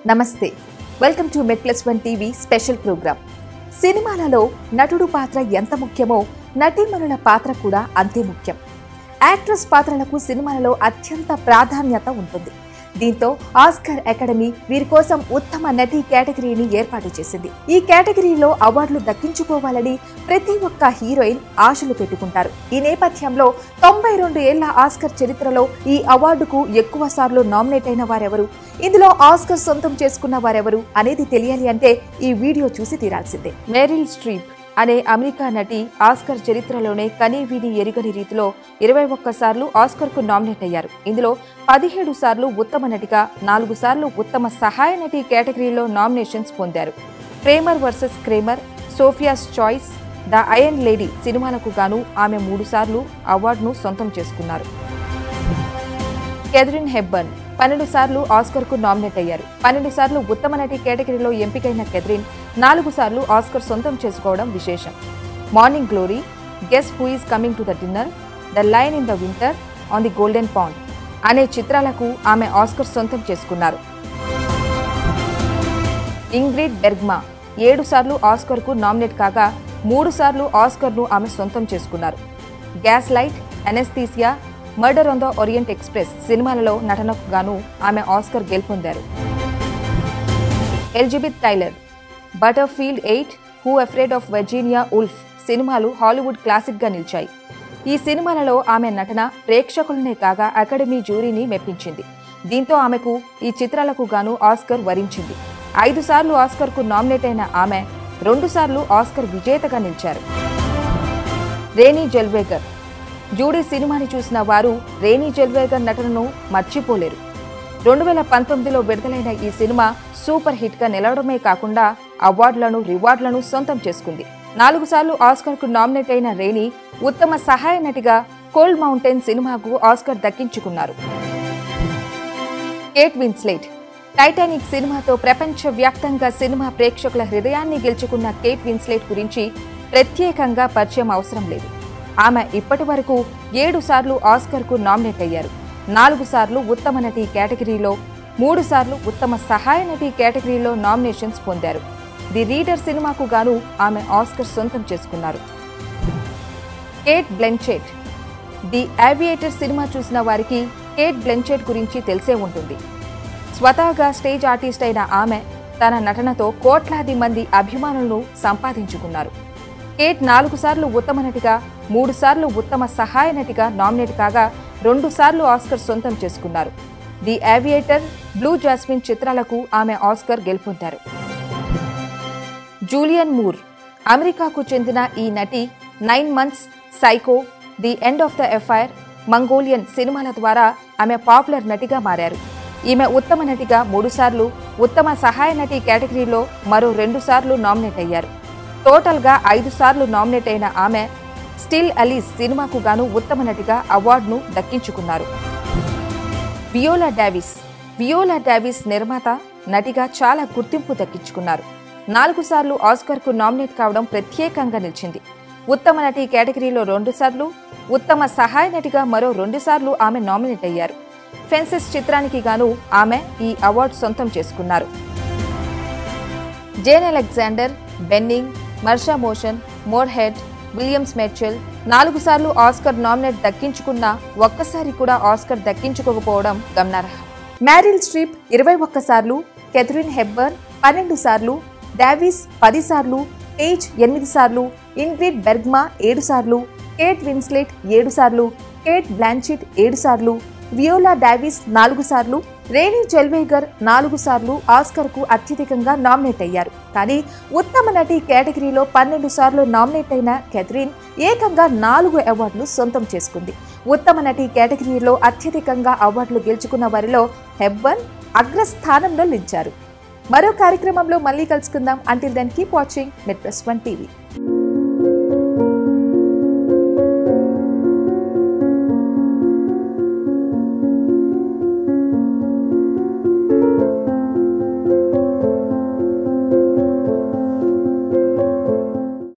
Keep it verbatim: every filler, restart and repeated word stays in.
నమస్తే, welcome to Med plus one TV special programme. సినిమాలలో నటుడు పాత్ర ఎంత ముఖ్యమో నటీమణుల పాత్ర కూడా అంతే ముఖ్యం. యాక్ట్రెస్ పాత్రలకు సినిమాలలో అత్యంత ప్రాధాన్యత ఉంటుంది. దీంతో ఆస్కార్ అకాడమీ వీరి కోసం ఉత్తమ నటి కేటగిరీని ఏర్పాటు చేసింది. ఈ కేటగిరీలో అవార్డులు దక్కించుకోవాలని ప్రతి ఒక్క హీరోయిన్ ఆశలు పెట్టుకుంటారు. ఈ నేపథ్యంలో తొంభై రెండు ఏళ్ల ఆస్కార్ చరిత్రలో ఈ అవార్డుకు ఎక్కువ సార్లు నామినేట్ అయిన వారెవరు, ఇందులో ఆస్కార్ సొంతం చేసుకున్న వారెవరు అనేది తెలియాలి అంటే ఈ వీడియో చూసి తీరాల్సిందే. మెరిల్ స్ట్రీప్ అనే అమెరికా నటి ఆస్కార్ చరిత్రలోనే కనీవిని ఎరుగని రీతిలో ఇరవై ఒక్క సార్లు ఆస్కార్ కు నామినేట్ అయ్యారు. ఇందులో పదిహేడు సార్లు ఉత్తమ నటిగా, నాలుగు సార్లు ఉత్తమ సహాయ నటి కేటగిరీలో నామినేషన్స్ పొందారు. Kramer versus Kramer, Sophie's choice, the iron lady సినిమాలకు గాను ఆమె మూడు సార్లు అవార్డును సొంతం చేసుకున్నారు. కేథరిన్ హెప్బర్న్ పన్నెండు సార్లు ఆస్కార్ కు నామినేట్ అయ్యారు. పన్నెండు సార్లు ఉత్తమ నటి కేటగిరీలో ఎంపికైన కేథరిన్ నాలుగు సార్లు ఆస్కార్ సొంతం చేసుకోవడం విశేషం. Morning glory, guess who is coming to the dinner, the lion in the winter, on the golden pond అనే చిత్రాలకు ఆమె ఆస్కార్ సొంతం చేసుకున్నారు. ఇంగ్రిడ్ బెర్గ్మా ఏడు సార్లు ఆస్కార్ కు నామినేట్ కాగా మూడు సార్లు ఆస్కార్ ను ఆమె సొంతం చేసుకున్నారు. Gas light, Anastasia, murder on the Orient Express సినిమాలలో నటనకు గాను ఆమె ఆస్కార్ గెలుపొందారు. Elizabeth Taylor, Butterfield eight, who afraid of Virginia Woolf సినిమాలు హాలీవుడ్ క్లాసిక్ గా నిలిచాయి. ఈ సినిమాలలో ఆమె నటన ప్రేక్షకులనే కాగా అకాడమీ జ్యూరీని మెప్పించింది. దీంతో ఆమెకు ఈ చిత్రాలకు గాను ఆస్కార్ వరించింది. ఐదు సార్లు ఆస్కార్ కు నామినేట్ అయిన ఆమె రెండు సార్లు ఆస్కార్ విజేతగా నిలిచారు. రేనీ జెల్వేగర్, జూడీ సినిమాని చూసిన వారు రేనీ జెల్వేగర్ నటనను మర్చిపోలేరు. రెండు వేల పంతొమ్మిదిలో విడుదలైన ఈ సినిమా సూపర్ హిట్ గా నిలవడమే కాకుండా అవార్డులను, రివార్డులను సొంతం చేసుకుంది. నాలుగు సార్లు ఆస్కార్ కు నామినేట్ అయిన రేనీ ఉత్తమ సహాయ నటిగా కోల్డ్ మౌంటైన్ సినిమాకు ఆస్కార్ దక్కించుకున్నారు. కేట్ విన్స్లెట్ టైటానిక్ సినిమాతో ప్రపంచ వ్యాప్తంగా సినిమా ప్రేక్షకుల హృదయాన్ని గెలుచుకున్న కేట్ విన్స్లెట్ గురించి ప్రత్యేకంగా పరిచయం అవసరం లేదు. ఆమె ఇప్పటి వరకు ఏడు సార్లు ఆస్కార్ కు నామినేట్ అయ్యారు. నాలుగు సార్లు ఉత్తమ నటి కేటగిరీలో, మూడు సార్లు ఉత్తమ సహాయ నటి కేటగిరీలో నామినేషన్స్ పొందారు. ది రీడర్ సినిమాకు గాను ఆమె ఆస్కార్ సొంతం చేసుకున్నారు. కేట్ బ్లెన్చెట్, ది ఏవియేటర్ సినిమా చూసిన వారికి కేట్ బ్లెన్చెట్ గురించి తెలిసే ఉంటుంది. స్వతహాగా స్టేజ్ ఆర్టిస్ట్ అయిన ఆమె తన నటనతో కోట్లాది మంది అభిమానులను సంపాదించుకున్నారు. కేట్ నాలుగు సార్లు ఉత్తమ నటిగా, మూడు సార్లు ఉత్తమ సహాయ నటిగా నామినేట్ కాగా రెండు సార్లు ఆస్కార్ సొంతం చేసుకున్నారు. ది ఏవియేటర్, బ్లూ జాస్మిన్ చిత్రాలకు ఆమె ఆస్కార్ గెలుపొందారు. జూలియన్ మూర్, అమెరికాకు చెందిన ఈ నటి nine months, Psycho, the end of the affair, Magnolia సినిమాల ద్వారా ఆమె పాపులర్ నటిగా మారారు. ఈమె ఉత్తమ నటిగా మూడు సార్లు, ఉత్తమ సహాయ నటి కేటగిరీలో మరో రెండు సార్లు నామినేట్ అయ్యారు. టోటల్ గా ఐదు సార్లు నామినేట్ అయిన ఆమె స్టిల్ అలీస్ సినిమాకు గాను ఉత్తమ నటిగా అవార్డును దక్కించుకున్నారు. వియోలా డావిస్, వియోలా డావిస్ నిర్మాత, నటిగా చాలా గుర్తింపు దక్కించుకున్నారు. నాలుగు సార్లు ఆస్కార్ కు నామినేట్ కావడం ప్రత్యేకంగా నిలిచింది. ఉత్తమ నటి కేటగిరీలో రెండు సార్లు, ఉత్తమ సహాయ నటిగా మరో రెండు సార్లు ఆమె నామినేట్ అయ్యారు. ఫెన్సెస్ చిత్రానికి గాను ఆమె ఈ అవార్డు సొంతం చేసుకున్నారు. Jane Alexander, Bening, Marsha Mason, Moorehead, Williams Michelle నాలుగు సార్లు ఆస్కార్ నామినేట్ దక్కించుకున్న ఒక్కసారి కూడా ఆస్కార్ దక్కించుకోకపోవడం గమనార్హం. మెరిల్ స్ట్రీప్ ఇరవై ఒక్క సార్లు, కేథరిన్ హెప్బర్న్ పన్నెండు సార్లు, డావిస్ పది సార్లు, పేజ్ ఎనిమిది సార్లు, ఇంగ్రిడ్ బెర్గ్మా ఏడు సార్లు, కేట్ విన్స్లెట్ ఏడు సార్లు, కేట్ బ్లాంచెట్ ఏడు సార్లు, వియోలా డావిస్ నాలుగు సార్లు, రేనీ జెల్వేగర్ నాలుగు సార్లు ఆస్కార్ కు అత్యధికంగా నామినేట్ అయ్యారు. కానీ ఉత్తమ నటి కేటగిరీలో పన్నెండు సార్లు నామినేట్ అయిన కేథరిన్ ఏకంగా నాలుగు అవార్డులు సొంతం చేసుకుంది. ఉత్తమ నటి కేటగిరీలో అత్యధికంగా అవార్డులు గెలుచుకున్న వారిలో హెప్బర్న్ అగ్రస్థానంలో నిలిచారు. మరో కార్యక్రమంలో మళ్ళీ కలుసుకుందాం. Until then keep watching med plus one TV.